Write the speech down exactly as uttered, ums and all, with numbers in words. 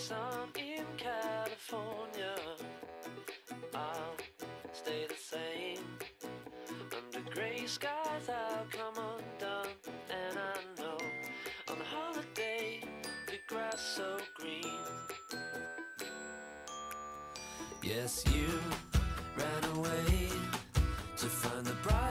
sun in California, I'll stay the same. Under gray skies I'll come undone, and I know on a holiday the grass so green. Yes, you ran away to find the bright